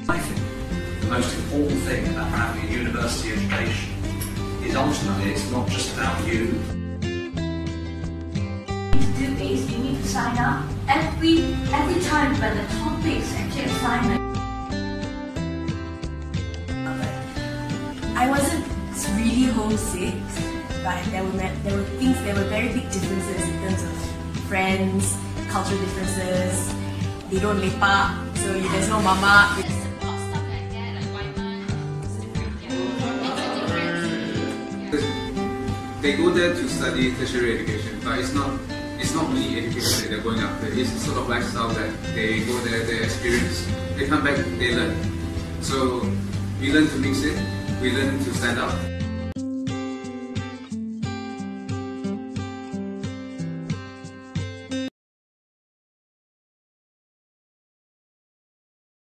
I think the most important thing about having a university education is ultimately it's not just about you. To do is you need to sign up every time when the topics actually assignment. I wasn't really homesick, but there were things, there were very big differences in terms of friends, cultural differences. They don't lepak, so there's no mama. They go there to study tertiary education, but it's not really education that they're going after. It's a sort of lifestyle that they go there, they experience. They come back, they learn. So we learn to mix it, we learn to stand out.